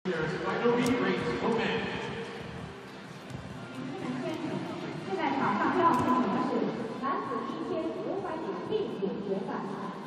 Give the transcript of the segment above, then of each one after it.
Final beat race for men. 现在场上要进行的是男子1500米第5决赛。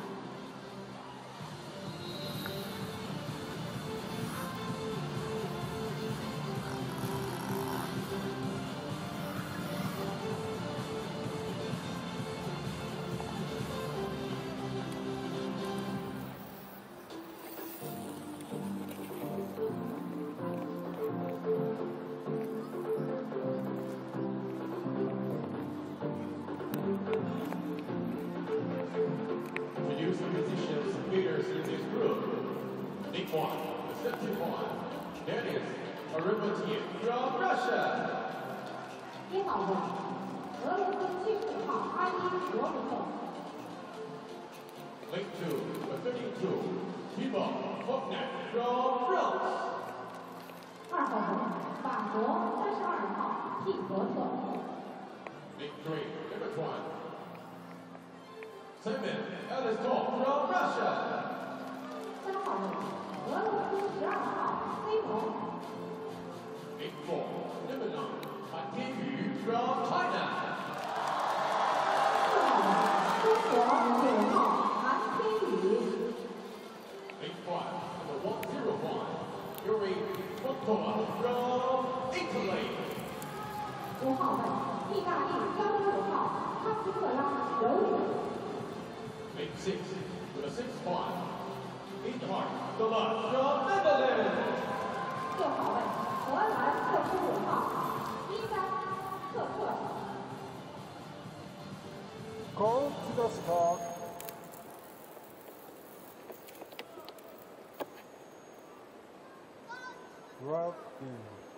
Leaders in this group. Nick One, the 71. Dennis Arimotian from Russia. 1号位，俄罗斯75号阿伊罗伯特。 Link 2, the 32. Timo Fognet from France. 2号位，法国32号蒂伯特。 Link 3, number 1. Simon Elistov from Russia. 3号位，俄罗斯12号黑魔。 Link 4, number 9. Han Yu from China. 4号位，中国9号韩天宇。 Link 5, number 101. Yuri Montova from Italy. 5号位，意大利19号康斯特拉柔里。 Link 6, with a 6-5. Inhart Galat from Netherlands. 6号位，荷兰65号伊丹特特。 Call to the start. Route in.